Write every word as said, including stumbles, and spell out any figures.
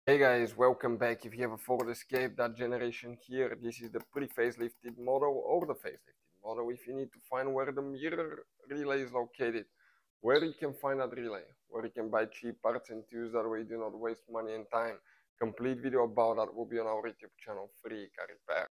Hey guys, welcome back. If you have a Ford Escape, that generation here, this is the pre-facelifted model or the facelifted model. If you need to find where the mirror relay is located, where you can find that relay, where you can buy cheap parts and tools, that way you do not waste money and time. Complete video about that will be on our YouTube channel, Free Car Repair.